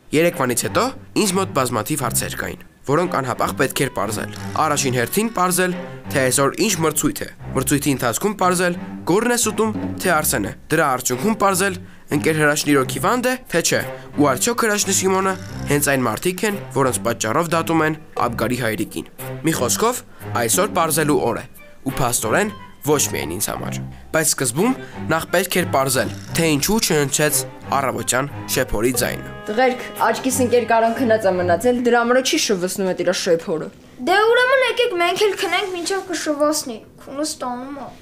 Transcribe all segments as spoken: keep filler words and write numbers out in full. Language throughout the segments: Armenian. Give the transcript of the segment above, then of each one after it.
Երեկվանից հետո ինձ մոտ բազմաթիվ հարցեր կային, որոնք անհապաղ պետք էր պարզել։ Առաջին հերթին պարզել, թե այսօր ինչ մրցույթ է։ Մրցույթի ընթացքում պարզել, Գոռն է սուտում, թե Արսենը։ Դրա արդյունքում պարզել, ընկեր հրաշքն իրոք հիվանդ է, թե չէ։ Ու արդյոք հրաշքն Սիմոնը հենց այն մարդիկ են, որոնց պատճառով դատում են Աբգարի հայրիկին։ Մի խոսքով, այսօր պարզելու օր է։ Ու փաստորեն ոչ միայն ինձ համար։ Բայց սկզբում նախ պետք էր պարզել, թե ինչու չհնչեց առավոտյան շեփորի ձայնը։ Տղերք, աչքիս ընկեր Կարոն քնած է մնացել, դրա համար չի շվացնում այդ իր շեփորը։ Դե ուրեմն եկեք մենք էլ քնենք, մինչև կշվացնի։ Քունս տանում է։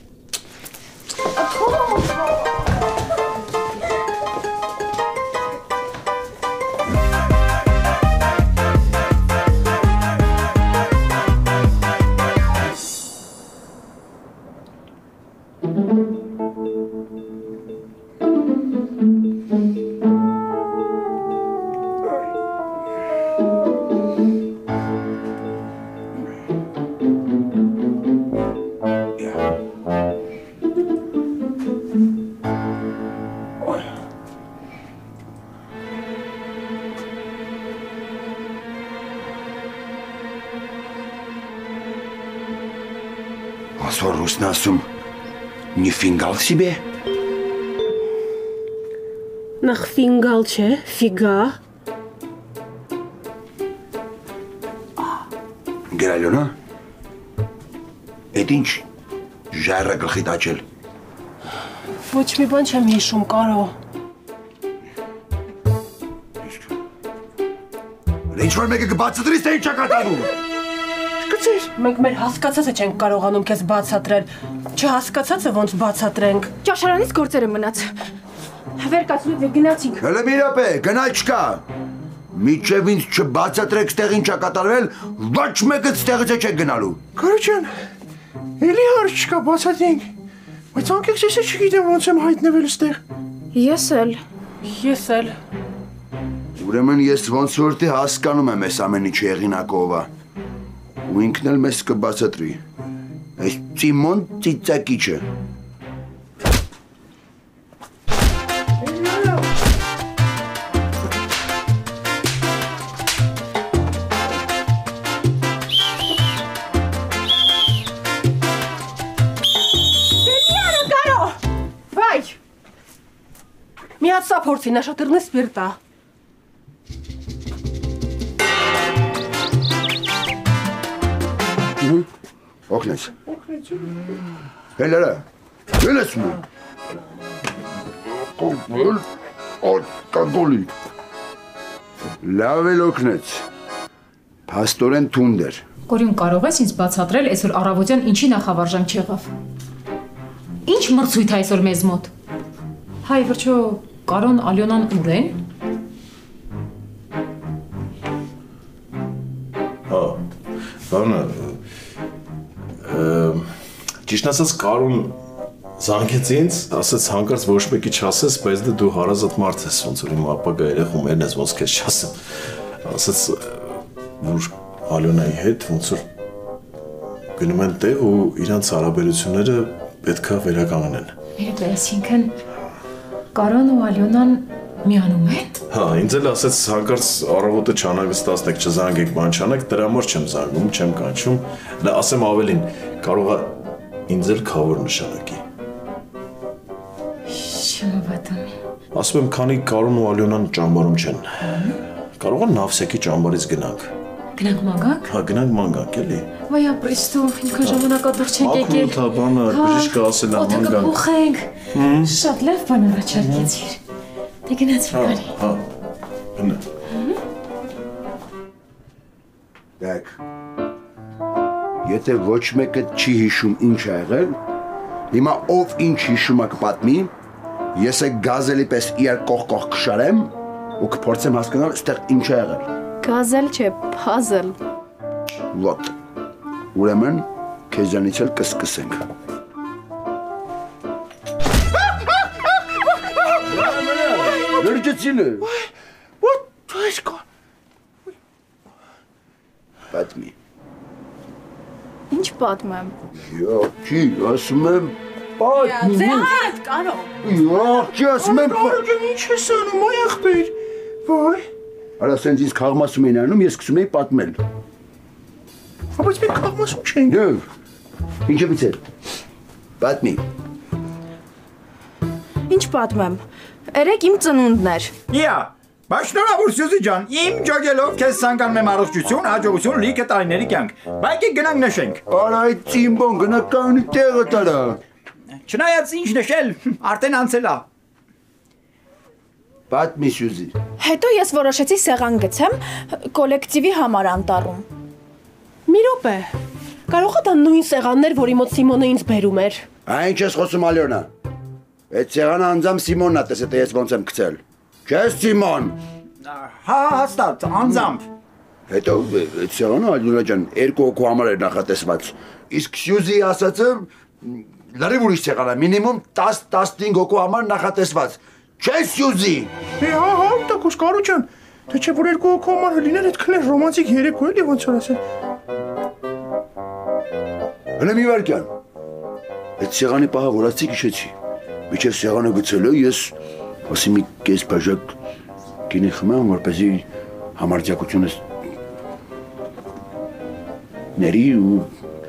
Այսօր ռուսն ասում «Նի ֆինգալ սիբե»։ Նախ ֆինգալ չէ, ֆիգա։ Գրալյոնա, էդ ինչ ժայռը գլխի տաչել։ Ոչ մի բան չեմ հիշում, Կարո։ Ինչ-որ մեկը կբացատրիս, թե ինչ է կատարում։ Կծիր, մենք մեր հասկացածը չենք կարողանում քեզ բացատրել, չհասկացածը ոնց բացատրենք։ Ճաշարանից գործերը մնաց։ Վեր կացնուց և գնացինք։ Հələ մի րոպե, գնալ չկա։ Մինչև ինձ չբացատրեք ստեղ ինչ է կատարվել, ոչ մեկը ստեղից է չեք գնալու։ Կարո ջան, էլի հարց չկա, բացատրենք։ Բայց անկեղծ ես չգիտեմ ոնց եմ հայտնվել ստեղ։ Ես էլ։ Ես էլ։ Ուրեմն ես ոնց որ թե հասկանում եմ այս ամեն ինչի հեղինակով է։ Ու ինքն էլ մեզ կբացատրի։ Այս Սիմոն ծիծակիչը։ Մի հատ սա փորձի, նա շատ ըռնես սպիրտ է։ Օգնես։ Հելերը, հել ես մուն։ Կողվել, ատկագոլի։ Լավ էլ օգնեց։ Փաստորեն թունդ էր։ Կորյուն, կարող ես ինձ բացատրել այսօր առավոտյան ինչի նախավարժանք չեղավ։ Ինչ մրցույթ է այսօր մեզ մոտ։ Հայ, վերջո, Կարոն, Ալյոնան ուր են։ Հա, բանը, ճիշտ ասած Կարոն զանգեց ինձ, ասեց հանկարծ ոչ մեկի չասես, բայց դե դու հարազատ մարդ ես, ոնց որ իմ ապագա երեխումերն ես, ոնց քեզ չասեմ։ Ասեց, որ Ալյոնայի հետ ոնց որ գնում են տեղ ու իրանց հարաբերությունները պետքա վերականգնեն։ Երբ այսինքն Կարոն ու Ալյոնան միանում են։ Հա, ինձ էլ ասեց հանկարծ առավոտը չանհանգստացնեք, չզանգեք, բան չանեք, դրա համար չեմ զանգում, չեմ կանչում։ Դա ասեմ ավելին, կարող է ինձ էլ քավոր նշանակի։ Չեմ հավատում։ Ասում եմ, քանի Կարոն ու Ալյոնան ճամբարում չեն։ Կարող է Նավսեկի ճամբարից գնանք։ Գնանք ման գանք։ Հա, գնանք ման գանք, էլի։ Վայ ապրեստու, ինքան ժամանակատուր չենք եկել։ Ակրուտ հա, բանը, բժիշկը ասել է ման գանք։ Փոխենք։ Շատ լավ բան առաջարկեցիր։ Դե գնացինք արի։ Հա, հնա։ Դեք, եթե ոչ մեկը չի հիշում ինչ է եղել, հիմա ով ինչ հիշում է կպատմի, ես է գազելի պես իրար կողքող կշարեմ ու կփորձեմ հասկանալ ստեղ ինչ է եղել։ Գազել չէ, փազել։ Լոտ, ուրեմն քեզանից էլ կսկսենք։ Լրջեցին է։ What is going? Պատմի։ Ինչ պատմեմ։ Յո, չի, ասում եմ պատմի։ Ձեհատ, Կարո։ Յո, չի ասում եմ։ Կարո ջան, ինչ ես անում, այ ախպեր։ Վայ։ Արա սենց ինձ քաղմասում էին անում, ես սկսում էի պատմել։ Բայց մենք քաղմասում չենք։ Եվ, ինչևից է։ Պատմի։ Ինչ պատմեմ։ Երեք իմ ծնունդն էր։ Իա, բայց շնորհավոր Սյուզի ջան, իմ ջոգելով քեզ ցանկանում եմ առողջություն, հաջողություն, լիքը տարիների կյանք։ Բայց եկեք գնանք նշենք։ Արա այդ ծիմբոն գնականի տեղը տարա։ Չնայած ինչ նշել, արդեն անցել է։ Պատմի Սյուզի։ Հետո ես որոշեցի սեղան գցեմ կոլեկտիվի համար անտառում։ Մի րոպե։ Կարող է դա նույն սեղաններ, որի մոտ Սիմոնը ինձ բերում էր։ Այն չես խոսում Ալյոնա։ Այդ սեղանը անձամ Սիմոնն է տեսել, թե ես ոնց եմ գցել։ Չես Սիմոն։ Հա, հաստատ, անձամբ։ Հետո այդ սեղանը Ալյոնա ջան երկու հոգու համար էր նախատեսված։ Իսկ Սյուզի ասածը լրիվ ուրիշ սեղան է, մինիմում տասը տասնհինգ հոգու համար նախատեսված։ Չես Սյուզի։ Հե հա հա տակոս Կարո ջան, թե չէ որ երկու հոգու համար լիներ այդ քներ ռոմանտիկ երեկո էլի ոնց որ ասել։ Հələ մի վարքյան։ Այդ սեղանի պահը որացի քշեցի։ Միջև սեղանը գցելը ես ասի մի կես բաժակ գինի խմեմ, որպեսզի համարձակությունս ների ու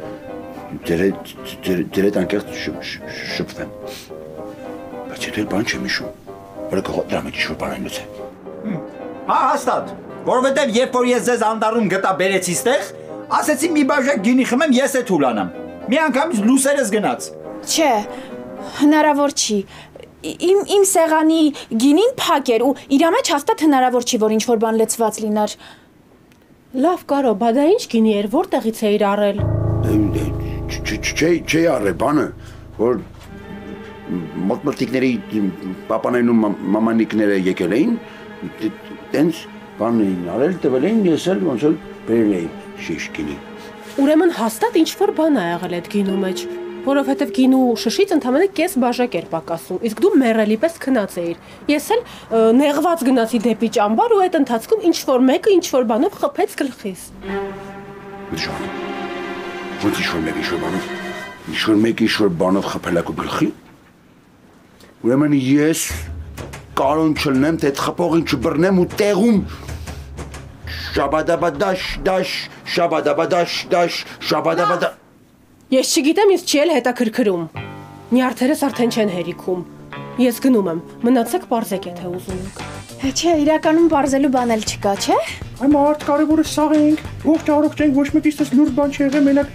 դեր այդ անկեղծ շփվեմ։ Բայց եթե բան չեմ հիշում, որը դրա մեջ ինչ-որ բան այն լուծե։ Հա, հաստատ, որովհետև երբ որ ես ձեզ անտառում գտա բերեցի ստեղ, ասեցի մի բաժակ գինի խմեմ, ես է թուլանամ։ Մի անգամից լուսերս գնաց։ Չէ, հնարավոր չի։ Իմ իմ սեղանի գինին փակ էր ու իր մեջ հաստատ հնարավոր չի որ ինչ-որ բան լցված լիներ։ Լավ, Կարո, բա դա ինչ գինի էր, որտեղից էիր առել։ Չէ, չէ առել բանը, որ մոտմոտիկների պապաներն ու մամանիկները եկել էին, տենց բան էին արել, տվել էին, ես էլ ոնց էլ բերել էի շիշ գինի։ Ուրեմն հաստատ ինչ-որ բան ա եղել այդ գինու մեջ, որովհետև գինու շշից ընդամենը կես բաժակ էր պակասում, իսկ դու մեռելի պես քնած էիր։ Ես էլ նեղված գնացի դեպի ճամբար ու այդ ընթացքում ինչ-որ մեկը ինչ-որ բանով խփեց գլխիս։ Ջան, ոնց ինչ-որ մեկ ինչ-որ բանով, ինչ-որ մեկ ինչ-որ բանով խփելա քո գլխի։ Ուրեմն ես կարոն չլնեմ, թե այդ խփողին չբռնեմ ու տեղում շաբադաբադաշ դաշ, շաբադաբադաշ դաշ, շաբադաբադա։ Ես չգիտեմ, ինձ չի էլ հետաքրքրում։ Նյարդերս արդեն չեն հերիքում։ Ես գնում եմ, մնացեք պարզեք, եթե ուզում եք։ Հե չէ, իրականում բարձելու բան էլ չկա, չէ։ Այ մարդ կարևորը սաղ ենք, ողջ առողջ ենք, ոչ մեկից դες լուրջ բան չի եղել, մենակ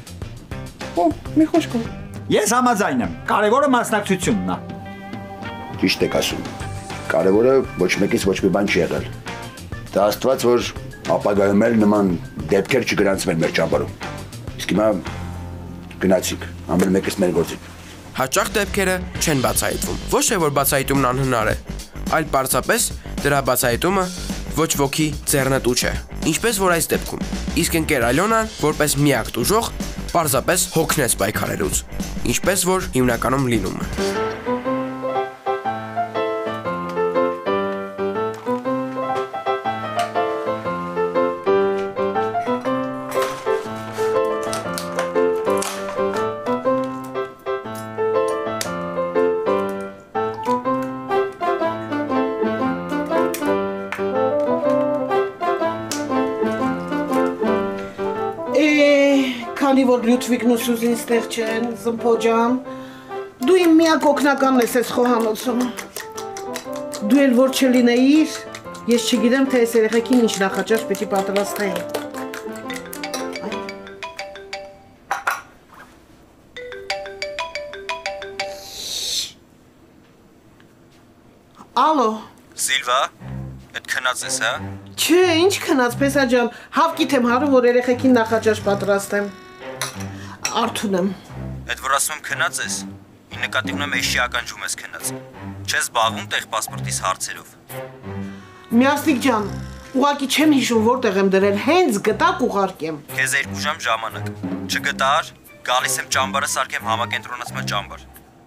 Օ, մի խոսքով։ Ես համաձայն եմ, կարևորը մասնակցությունն է։ Ճիշտ եք ասում։ Կարևորը ոչ մեկից ոչ մի բան չի եղել։ Դա Աստված, որ ապագայում էլ նման դեպքեր չգրանցվեն մեր ճամբարում։ Իսկ հիմա գնացիք, ամեն մեկս մեր գործին։ Հաճախ դեպքերը չեն բացահայտվում։ Ոչ թե որ բացահայտումն անհնար է, այլ պարզապես դրա բացահայտումը ոչ ոքի ձեռնտու չէ։ Ինչպես որ այս դեպքում։ Իսկ ընկեր Ալյոնան, որպես միակ տուժող, պարզապես հոգնեց պայքարելուց, ինչպես որ հիմնականում լինում է։ Քանի որ Լյուդվիգն ու Սյուզին ստեղ չեն, Զմփո ջան, դու իմ միակ օգնականն ես այս խոհանոցում։ Դու էլ որ չլինեիր, ես չգիտեմ, թե այս երեխեքին ինչ նախաճաշ պիտի պատրաստեին։ Ալո։ Սիլվա, այդ քնած ես, հա։ Չէ, ինչ քնած, Փեսա ջան, հավկիթ եմ հարում, որ երեխեքին նախաճաշ պատրաստեմ։ Արթուն եմ։ Այդ որ ասում եմ քնած ես, ի նկատի ունեմ էշի ականջում ես քնած։ Չես զբաղվում տեղ պասպորտից հարցերով։ Միասնիկ ջան, ուղղակի չեմ հիշում որտեղ եմ դրել, հենց գտակ ուղարկեմ։ Քեզ երկու ժամ ժամանակ։ Չգտար, գալիս եմ ճամբարը սարքեմ համակենտրոնացման ճամբար։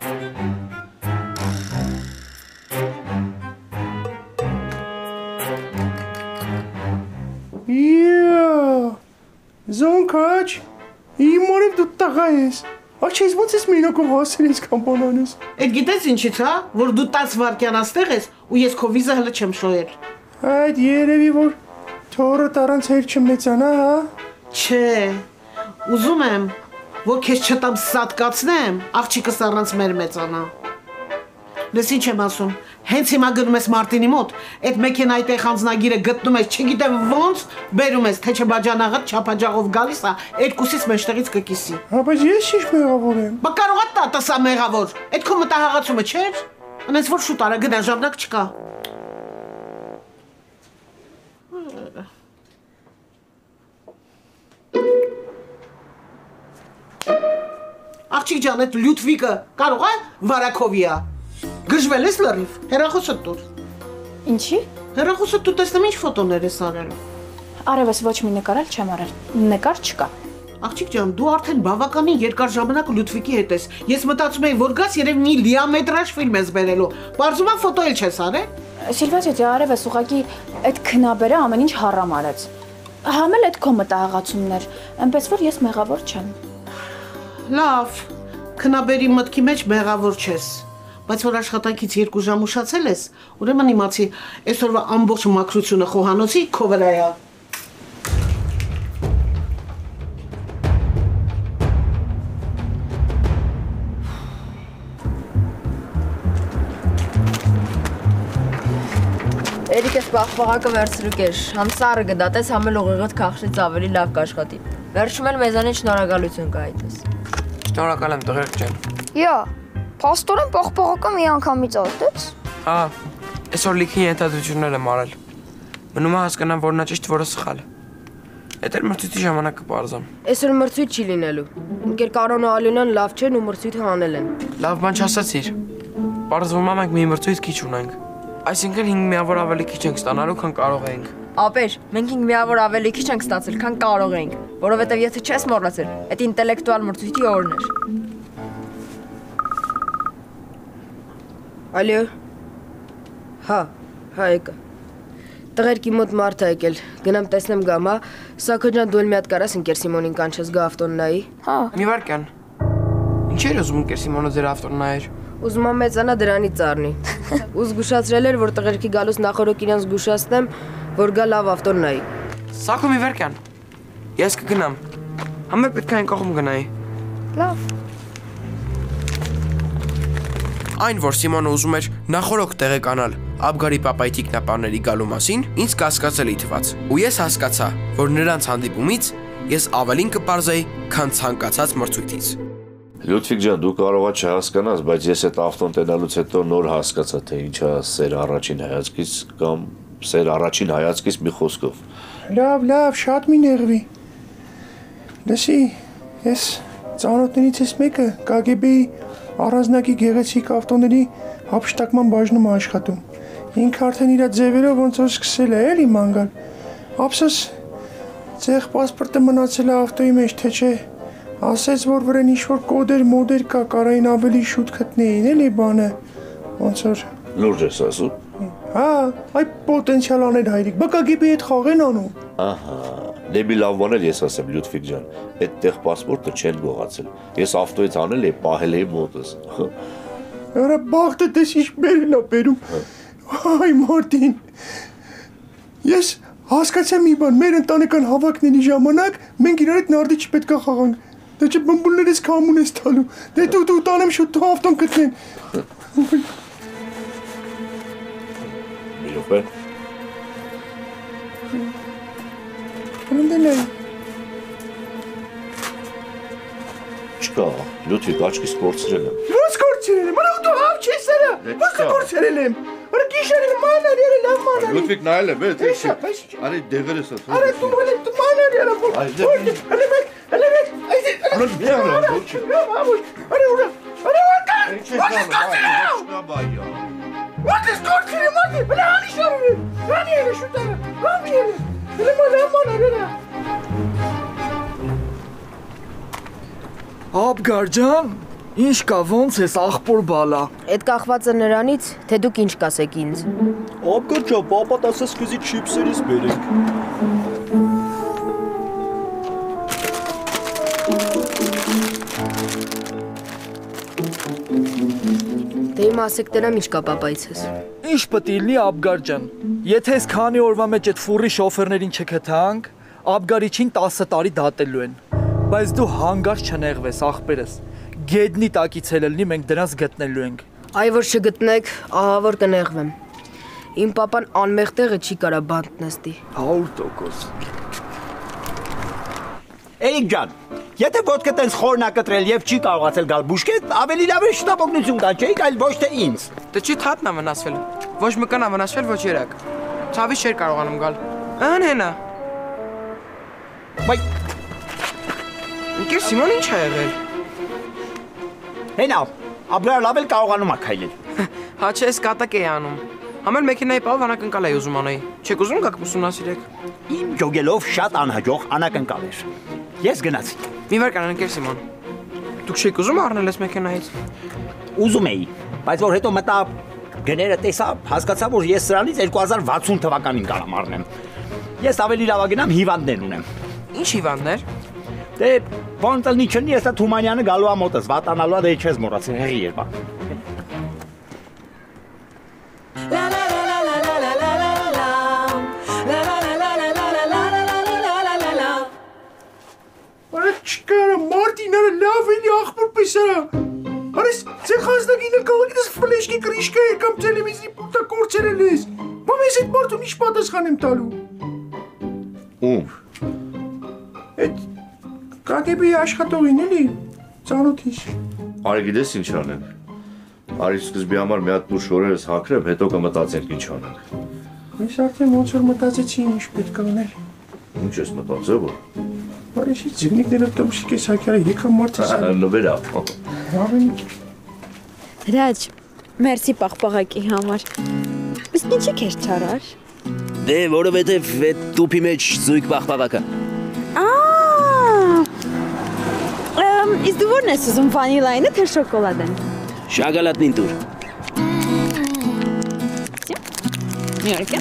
Իա, Զոնքաչ, իմ մորև դու տղա ես, աչ ես ոնց ես մինոքով հասել ես կամպանանես։ Էդ գիտես ինչից հա, որ դու տասը վարկյան աստեղ ես ու ես քո վիզա հլը չեմ շոյել։ Այդ երևի որ թորը տարանց հեր չմեծանա, հա։ Չէ, ուզում եմ, որ քեզ չտամ սատկացնեմ, աղջիկս առանց մեր մեծանա։ Լես ինչ եմ ասում, հենց հիմա գնում ես Մարտինի մոտ, այդ մեքենայի տեղ անձնագիրը գտնում ես, չգիտեմ ոնց, բերում ես, թե չէ բաջանաղը չափաջաղով գալիս է, երկուսից մեջտեղից կկիսի։ Հա, բայց ես ինչ մեղավոր եմ։ Բա կարող է տատս է մեղավոր, այդ քո մտահղացումը չէր։ Անես որ շուտ արա գնա ժամանակ չկա։ Աղջիկ ջան, այդ Լյուդվիգը կարող է վարակովի է։ Գժվել ես լրիվ, հեռախոսը տուր։ Ինչի։ Հեռախոսը տու տեսնեմ ինչ ֆոտոներ ես արել։ Արևս ոչ մի նկարել չեմ արել։ Նկար չկա։ Աղջիկ ջան, դու արդեն բավականին երկար ժամանակ Լյուդվիգի հետ ես։ Ես մտածում էի, որ գաս երևի մի լիամետրաժ ֆիլմ ես բերելու։ Բարձում է ֆոտո էլ չես արել։ Սիլվա ջան, արևս ուղղակի այդ քնաբերը ամեն ինչ հարամ արեց։ Համել այդ քո մտահղացումներ, այնպես որ ես մեղավոր չեմ։ Լավ, քնաբերի մտքի մեջ մեղավոր չես։ Բայց որ աշխատանքից երկու ժամ ուշացել ես, ուրեմն իմացի, այսօրվա ամբողջ մաքրությունը խոհանոցի քո վրա է։ Երիք ես պաղպաղակը վերցրու կեր, համ սարը գդատես, համ էլ ուղիղդ կախշից ավելի լավ կաշխատի։ Վերջում էլ մեզանին շնորհակալություն կհայտես։ Շնորհակալ եմ տղերք ջան։ Յա, փաստորեն պաղպաղակը մի անգամից արտեց։ Հա, այսօր լիքին ենթադրություններ եմ արել։ Մնում է հասկանամ, որ նա ճիշտ, որը սխալ է։ Էդ էլ մրցույթի ժամանակ կպարզեմ։ Այսօր մրցույթ չի լինելու։ Ինքեր Կարոնը Ալյոնան լավ չեն ու մրցույթը հանել են։ Լավ բան չասացիր։ Պարզվում է մենք մի մրցույթ քիչ ունենք։ Այսինքն հինգ միավոր ավելի քիչ ենք ստանալու, քան կարող ենք։ Ապեր, մենք հինգ միավոր ավելի քիչ ենք ստացել, քան կարող ենք, որովհետև եթե չես մոռացել, այդ ինտելեկտուալ մրցույթի օրն էր։ Ալյո։ Հա, հա եկա։ Տղերքի մոտ մարդ է եկել, գնամ տեսնեմ գամ, հա։ Սակո ջան, դու էլ մի հատ կարաս ընկեր Սիմոնին կանչես գա ավտոն նայի։ Հա։ Մի վարքան։ Ինչ էր ուզում ընկեր Սիմոնը ձեր ավտոն նայեր։ Ուզում եմ մեծանա դրանից առնի։ Ու զգուշացրել էր, որ տղերքի գալուց նախորոք իրանց զգուշացնեմ, որ գա լավ ավտոն նայի։ Սակո մի վարքան։ Ես կգնամ։ Համը պետք է այն կողմ գնայի։ Լավ։ Այն, որ Սիմոնը ուզում էր նախորոք տեղեկանալ Աբգարի պապայի տիկնապարների գալու մասին, ինձ կասկածելի թվաց։ Ու ես հասկացա, որ նրանց հանդիպումից ես ավելին կպարզեի, քան ցանկացած մրցույթից։ Լյուդվիգ ջան, դու կարողա չհասկանաս, բայց ես այդ ավտոն տենալուց հետո նոր հասկացա, թե ինչա սեր առաջին հայացքից կամ սեր առաջին հայացքից մի խոսքով։ Լավ, լավ, շատ մի նեղվի։ Լսի, ես ծանոթներից ես մեկը Կ Գ B-ի առանձնակի գեղեցիկ ավտոների հափշտակման բաժնում աշխատում։ Ինքը արդեն իր ձևերով ոնց որ սկսել է էլի ման գալ։ Ափսոս ձեղ պասպորտը մնացել է ավտոյի մեջ, թե չէ։ Ասեց, որ վրան ինչ-որ կոդեր, մոդեր կա, կարային ավելի շուտ գտնեին, էլի բանը, ոնց որ… Լուրջ ես ասում։ Հա, այ պոտենցիալ աներ հայրիկ, բա Կ Գ B-ի հետ խաղ են անում։ Ահա, դեպի լավ բան էլ ես ասեմ Լյուդվիգ ջան, այդտեղ պասպորտը չեն գողացել։ Ես ավտոյից անել էի, պահել էի մոտս։ Արա բախտը տես ինչ բերել է բերում։ Այ Մարտին։ Ես հասկացա մի բան, մեր ընտանեկան հավաքների ժամանակ մենք իրար հետ նարդի չպետք է խաղանք։ Դե չէ բմբուլներս կամուն ես տալու։ Դե դու դու տանեմ շուտ թող ավտոն գտնեն։ Մի րոպե։ Անդելայ։ Չկա, Լյուդվիգ աչքիս կորցրել եմ։ Ո՞նց կորցրել եմ։ Արա դու հավ չես արա։ Ո՞նց կորցրել եմ։ Արա գիշերին մանար երը լավ մանար։ Լյուդվիգ նայել եմ, էդ էշ։ Արի դեղերս ասա։ Արա դու հələ դու մանար երը որ։ Հələ մեկ, հələ մեկ։ Արա մի արա, ոչ։ Արա ուրա։ Արա ուրա։ Ինչ ես անում։ What is կորցրել մատի։ Բլա անի շարը։ Անի երը շուտara։ Անի երը։ Հələ մանար մանար երը։ Աբգար ջան, ինչ կա, ոնց ես աղբոր բալա։ Այդ կախված է նրանից, թե դուք ինչ կասեք ինձ։ Աբգար ջան, պապատ ասես քեզի չիպսերից բերենք։ Դե իմ ասեք դրամ ինչ կա պապայիցս։ Ինչ պետք է լինի Աբգար ջան։ Եթե այս քանի օրվա մեջ այդ ֆուրի շոֆերներին չգտանք, աբգարիչին տասը տարի դատելու են։ Բայց դու հանգարց չնեղվես, ախպերս։ Գեդնի տակից էլ լինի մենք դրանց գտնելու ենք։ Այ որ չգտնեք, ահա որ կնեղվեմ։ Իմ papan անմեղ տեղը չի կարա բանտ նստի։ հարյուր տոկոս։ Էրիկ ջան, եթե ոտքը տենց խորնակտրել եւ չի կարողացել գալ բուժկետ, ավելի լավ է շտապօգնություն տա, չէ՞, այլ ոչ թե ինձ։ Դե չի թաթն է վնասվել։ Ոչ մկան է վնասվել, ոչ երակ։ Ցավի չէր կարողանում գալ։ Ան հենա։ Բայ։ Ինքեր Սիմոն ինչ ա եղել։ Հենա, աբրար լավ էլ կարողանում ա քայլել։ Հա չէ, ես կատակ էի անում։ Համել մեքենայի պահով անակնկալ էի ուզում անեի։ Չեք ուզում գաք ուսումնասիրեք։ Իմ ջոգելով շատ անհաջող անակնկալ էր։ Ես գնացի։ Մի վար կանան ընկեր Սիմոն։ Դուք չեք ուզում առնել ես մեքենայից։ Ուզում էի, բայց որ հետո մտա գները տեսա, հասկացա, որ ես սրանից երկու հազար վաթսուն թվականին կարամ առնեմ։ Ես ավելի լավ գնամ հիվանդներ ունեմ։ Ինչ հիվանդներ։ Դե բան տնի չնի, ես Թումանյանը գալու ա մոտս, վատանալու ա դե չես մոռացել, հեղի էր բա։ Չկարա Մարտինը լավ էլի աղբոր պես արա։ Արես ցեխազնագին էլ կարող ես ֆլեշկի կրիշկա է կամ տելևիզորի պուտա կորցրել ես։ Բամ ես այդ մարդուն ինչ պատասխան եմ տալու։ Ում։ Այդ կա գե բի աշխատողին էլի ծանոթից։ Արի գիտես ինչ անենք։ Արի սկզբի համար մի հատ դուր շորերս հագրեմ, հետո կմտածենք ինչ անենք։ Ես արդեն ոնց որ մտածեցի ինչ պետք է անել։ Ինչ ես մտածել որ։ Բարեշի ձգնիկները տոմշիկ ես հակյարը եկա մարդը սա։ Նվերա։ Հրաչ, մերսի պաղպաղակի համար։ Իսկ ինչի քեզ չարար։ Դե որովհետև այդ տուփի մեջ զույգ պաղպաղակա։ Ամ, իսկ դու ո՞րն ես ուզում, վանիլայինը թե շոկոլադեն։ Շագալատնին տուր։ Մի օրիք է։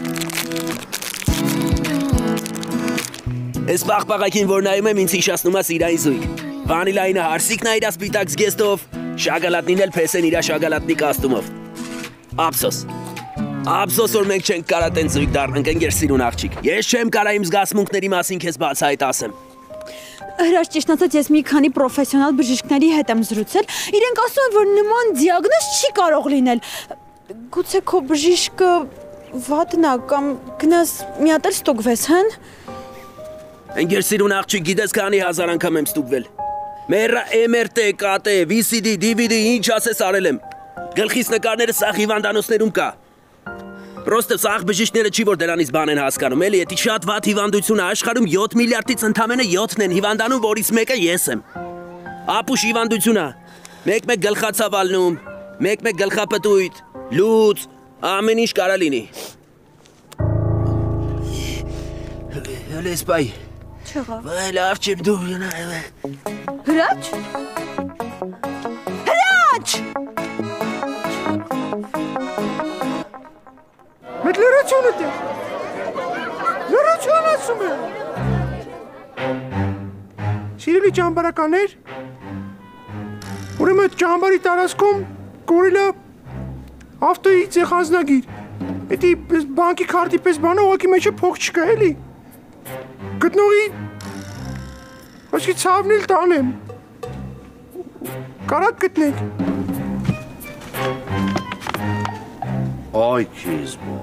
Այս պաղպաղակին որ նայում եմ ինձ հիշացնում է սիրային զույգ։ Վանիլայինը հարսիկն է իր սպիտակ զգեստով, շագալատնին էլ փեսեն իր շագալատնի կաստումով։ Ափսոս։ Ափսոս որ մենք չենք կարա տեն զույգ դառնանք ընկեր սիրուն աղջիկ։ Ես չեմ կարա իմ զգացմունքների մասին քեզ բացահայտ ասեմ։ Հրաշ ճիշտ ասած ես մի քանի պրոֆեսիոնալ բժիշկների հետ եմ զրուցել, իրենք ասում են որ նման դիագնոզ չի կարող լինել։ Գուցե քո բժիշկը վատն է կամ գնաս մի հատ էլ ստուգվես, հն։ Ընկեր սիրուն աղջիկ գիտես քանի հազար անգամ եմ ստուգվել։ Մերա էմ ար տի, կա տի, վի սի դի, դի վի դի ինչ ասես արել եմ։ Գլխիս նկարները սաղ հիվանդանոցներում կա։ Պրոստը սաղ բժիշկները չի որ դրանից բան են հասկանում, էլի էդի շատ վատ հիվանդություն է աշխարհում յոթ միլիարդից ընդամենը յոթն են հիվանդանում, որից մեկը ես եմ։ Ապուշ հիվանդություն է։ Մեկ-մեկ գլխացավ ալնում, մեկ-մեկ գլխապտույտ, լուծ, ամեն ինչ կարա լինի։ Հələ սպայ։ Չեղավ։ Վայ լավ չեմ դու։ Հրաչ։ Հրաչ։ Մեկ լրացյանը դե։ Լրացյան ասում է։ Սիրելի ճամբարականներ, ուրեմն ճամբարի տարածքում կորել է ավտոյի ցեխազնագիր։ Էդի բանկի քարտի պես բանը ուղղակի մեջը փող չկա էլի։ Գտնողի ոչքի ցավն էլ տանեմ։ Կարակ գտնեք։ Այ քեզ բա։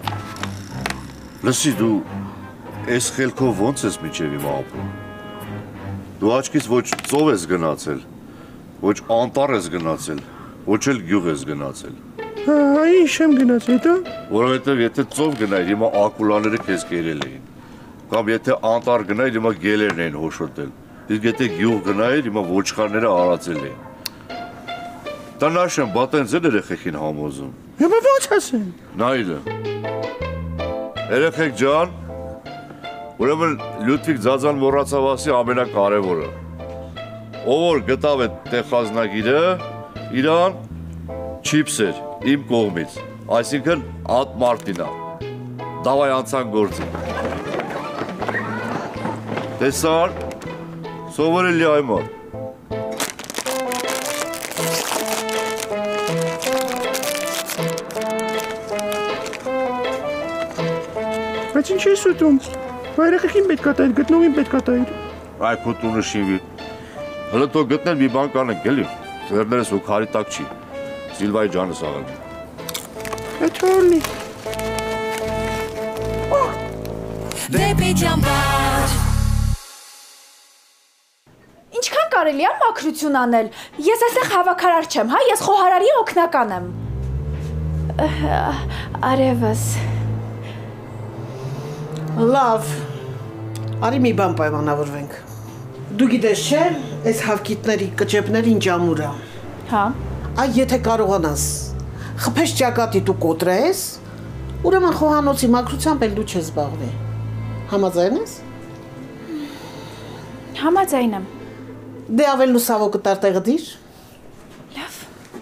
Լսի դու այս խելքով ոնց ես միջև իմ ապրում։ Դու աչքից ոչ ծով ես գնացել, ոչ անտառ ես գնացել, ոչ էլ գյուղ ես գնացել։ Հա, ինչ եմ գնացել դա։ Որովհետև եթե ծով գնայր, հիմա ակուլաները քեզ կերել էին։ Կամ եթե անտառ գնայր, հիմա գելերն էին հոշոտել։ Իսկ եթե գյուղ գնայր, հիմա ոչխարները արածել էին։ Տնաշ եմ, բա տենց էլ երեխեքին համոզում։ Հիմա ո՞նց ասեմ։ Նայրը։ Երեխեք ջան, ուրեմն Լյուդվիգ Ձազան մոռացավ ասի ամենակարևորը։ Ով որ գտավ այդ տեխազնագիրը, իրան չիփս էր իմ կողմից, այսինքն Ատ Մարտինա։ Դավայ անցան գործի։ Տեսար, սովորելի այմար։ Բայց ինչ ես ուտում։ Վայրեխին պետքա տայր, գտնողին պետքա տայր։ Այ քո տունը շինվի։ Հələ թող գտնել մի բան կանենք, էլի։ Վերներս ու քարի տակ չի։ Սիլվայի ջանս աղան։ Այդ հորնի։ Դեպի ճամբար։ Ինչքան կարելի է մաքրություն անել։ Ես այստեղ հավաքարար չեմ, հա, ես խոհարարի օգնական եմ։ Արևս։ Լավ։ Արի մի բան պայմանավորվենք։ Դու գիտես չէ, այս հավկիտների կճեպները ինչ ամուր է։ Հա։ Այ եթե կարողանաս խփես ճակատի դու կոտրես, ուրեմն խոհանոցի մաքրությամբ էլ դու չես զբաղվի։ Համաձայն ես։ Համաձայն եմ։ Դե ավել լուսավոր կտար տեղը դիր։ Լավ։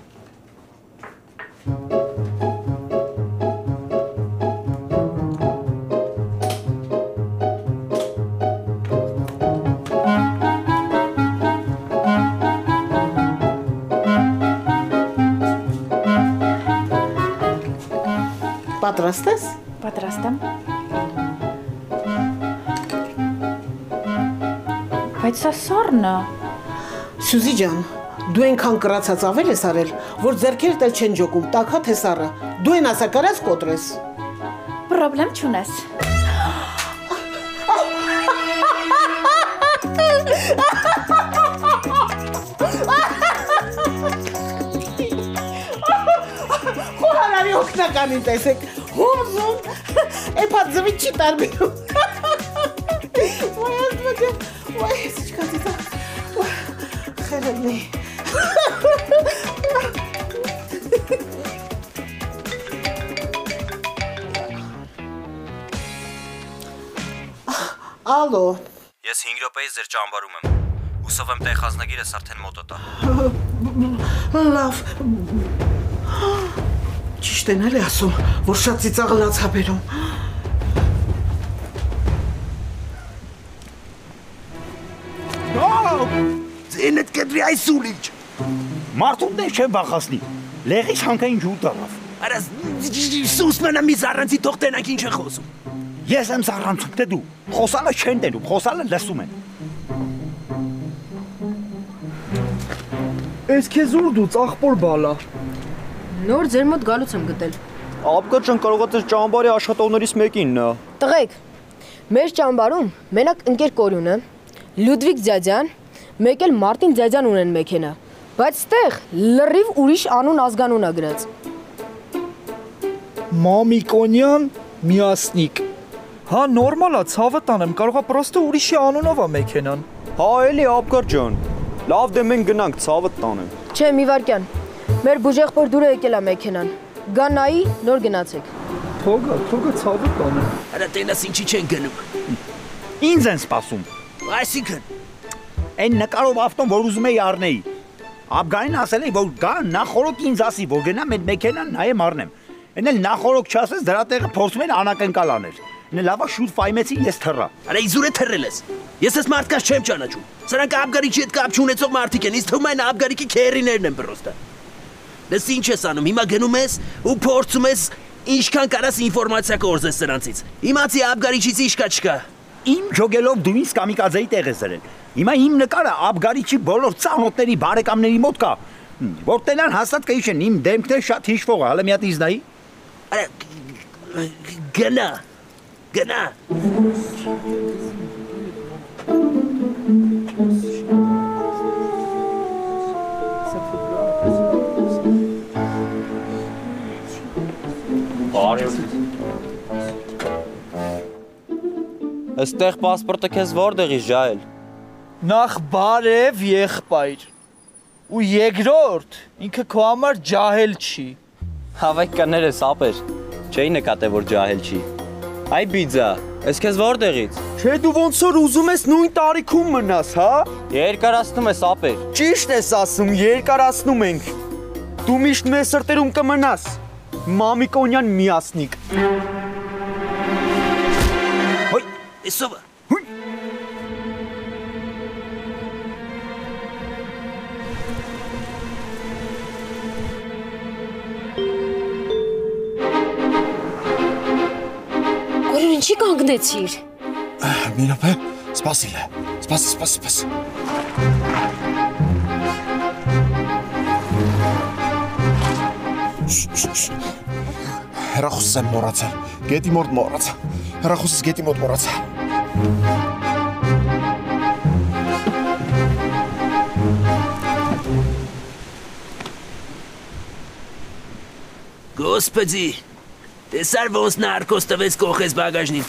Պատրաստ ես։ Պատրաստ եմ։ Բայց սա սառն է։ Սյուզի ջան, դու այնքան կրացած ավել ես արել, որ ձեռքերդ էլ չեն ջոկում, տակա թե սառը։ Դու այն ասա կարաս կոտրես։ Պրոբլեմ չունես։ Խոհարարի օգնականին տեսեք, հուզում, էպատ զվի չի տարբերում։ Ոյ ազմաճը, ոյ ես իչքան ծիծա, խերելնի։ Ալո։ Ես հինգ րոպեից ձեր ճամբարում եմ։ Հուսով եմ տեղ խազնագիրս արդեն մոտոտ է։ Լավ։ Ճիշտ են էլ ասում, որ շատ ծիծաղ լաց հաբերում։ Ձենդ կդրի այս ուլիչ։ Մարդուտն է չեմ բախասնի։ Լեղի շանքային ջուր դարավ։ Արա սուս մնա մի զառանցի թող տենանք ինչ է խոսում։ Ես եմ զառանցում թե դու։ Խոսալը չեն տենում, խոսալը լսում են։ Էս քեզ ուր դու ծախպոր բալա։ Նոր ձեր մոտ գալուց եմ գտել։ Աբգարջան կարող է ձեր ճամբարի աշխատողներից մեկինն է։ Տղեկ, մեր ճամբարում մենակ ընկեր Կորյունը, Լյուդվիգ Ձյաձյան, մեկ էլ Մարտին Ձյաձյան ունեն մեքենա, բայց ստեղ լրիվ ուրիշ անուն ազգանուն է գրած։ Մամիկոնյան միասնիկ։ Հա նորմալ է, ցավը տանեմ, կարող է պրոստը ուրիշի անունով է մեքենան։ Հա էլի Աբգարջան։ Լավ դե մենք գնանք ցավը տանեմ։ Չէ, մի վարքյան։ Մեր բուժեղբոր դուրը եկել է մեքենան։ Գա նայի, նոր գնացեք։ Թողա, թողա ցավը տանեմ։ Արա տենաս ինչի չեն գնում։ Ինձ են սպասում։ Այսինքն այն նկարով ավտոն, որ ուզում էի առնեի։ Աբգանին ասել էի, որ գա նախորոք ինձ ասի, որ գնամ այդ մեքենան նայեմ առնեմ։ Այն էլ նախորոք չասես, դրա տեղը փորձում են անակնկալ անել։ Նա լավա շուտ ֆայմեցի ես թռա։ Արա իզուր է թռել ես։ Ես ես մարդկաց չեմ ճանաչում։ Սրանք աբգարիքի հետ կապ չունեցող մարդիկ են, ինձ թվում է աբգարիքի քերիներն են պրոստը։ Դες ինչ ես անում, հիմա գնում ես ու փորձում ես ինչքան կարաս ինֆորմացիա կորզես սրանցից։ Իմացի աբգարիչից ինչ կա չկա։ Իմ ջոգելով դու ինձ կամիկաձեի տեղ ես դրել։ Հիմա իմ նկարը աբգարիչի բոլոր ծանոթների բարեկամների մոտ կա։ Որ տենան հաստատ կհիշեն իմ դեմքն է շատ հիշվող է, հələ մի հատ ինձ նայի։ Արա գնա։ Գնա։ Այստեղ պասպորտը քեզ որտեղի ժայել։ Նախ բարև եղբայր։ Ու երկրորդ, ինքը քո համար ջահել չի։ Հավեք կներես ապեր։ Չէի նկատել որ ջահել չի։ Այ բիձա, ես քեզ որտեղից։ Չէ դու ոնց որ ուզում ես նույն տարիքում մնաս, հա։ Երկարացնում ես ապեր։ Ճիշտ ես ասում, երկարացնում ենք։ Դու միշտ մեզ սրտերում կմնաս։ Մամիկոնյան միասնիկ։ Հոյ, էսովը։ Հույ։ Կորյուն ինչ Ինչի կանգնեցիր։ Մինոպե, սպասիլ է։ Սպասի, սպասի, սպասի։ Հեռախոսս եմ մոռացել։ Գետի մոտ մոռացա։ Հեռախոսս գետի մոտ մոռացա։ Господи, տեսար ոնց նա արկոս տվեց կողես բագաժնին։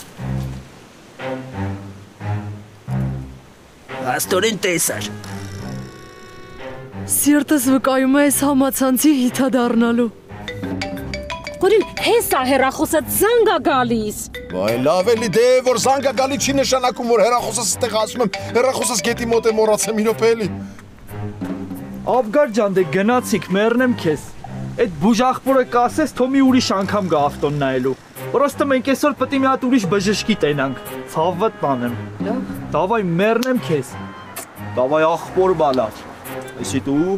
Աստորին տեսար։ Սիրտս վկայում է այս համացանցի հիթադառնալու։ Կորին, հես է հեռախոսը զանգա գալիս։ Վայ, լավ էլի դե որ զանգա գալի չի նշանակում որ հեռախոսս ստեղ ասում եմ, հեռախոսս գետի մոտ է մոռացել Մինոպե էլի։ Աբգար ջան, դե գնացիք, մեռնեմ քեզ։ Այդ բուժախպորը կասես, թո մի ուրիշ անգամ գա ավտոն նայելու։ Պրոստը մենք այսօր պետք է մի հատ ուրիշ բժշկի տենանք։ Ցավդ տանեմ։ Դավայ մեռնեմ քեզ։ Դավայ ախպոր բալա։ Էսի դու։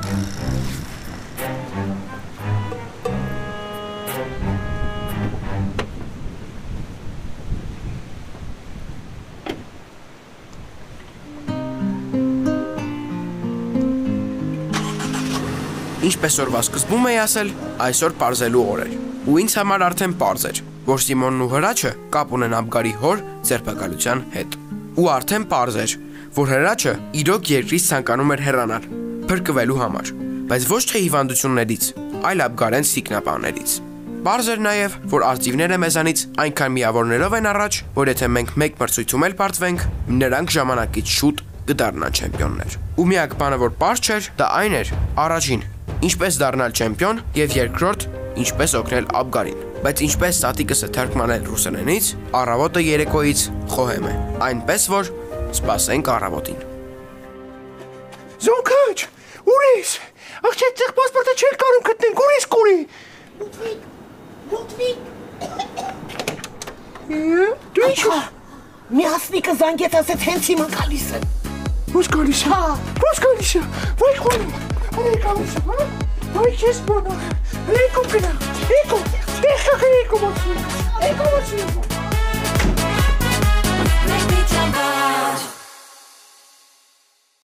Ինչպես օրվա սկզբում էի ասել, այսօր պարզելու օր էր, ու ինձ համար արդեն պարզ էր, որ Սիմոնն ու Հրաչը կապ ունեն Աբգարի հոր ձերբակալության հետ։ Ու արդեն պարզ էր, որ Հրաչը իրոք երկրից ցանկանում էր հեռանալ, փրկվելու համար, բայց ոչ թե հիվանդություններից, այլ Աբգարեն սիկնապաներից։ Պարզ էր նաև, որ արծիվները մեզանից այնքան միավորներով են առաջ, որ եթե մենք մեկ մրցույթում էլ պարտվենք, նրանք ժամանակից շուտ կդառնան չեմպիոններ։ Ու միակ բանը, որ պարզ չէր, դա այն էր, առաջին ինչպես դառնալ չեմպիոն եւ երկրորդ ինչպես օգնել Աբգարին, բայց ինչպես ստատիկսը թարգմանել ռուսերենից, առավոտը երեկոյից խոհեմ է, այնպես որ սպասենք առավոտին։ Զոնքաչ, ուր ես, աղջի այդտեղ պասպորտը չեր կարում գտնենք, ուր ես կունի։ Լուդվիկ, Լուդվիկ։ Դու ինչ։ Մի հասնիկը զանգեց ասեց հենց հիմա գալիս է։ Ո՞ց գալիս է։ Ո՞ց գալիս է։ Ոայ խորին։ Allez, comme ça, hein? Oui, qu'est-ce que bon? Allez, comprenez. Et comme, et comment tu? Et comment tu?